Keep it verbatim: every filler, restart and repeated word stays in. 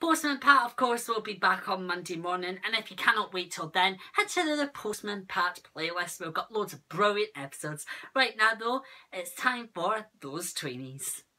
Postman Pat, of course, will be back on Monday morning, and if you cannot wait till then, head to the Postman Pat playlist. We've got loads of brilliant episodes. Right now, though, it's time for Those Tweenies.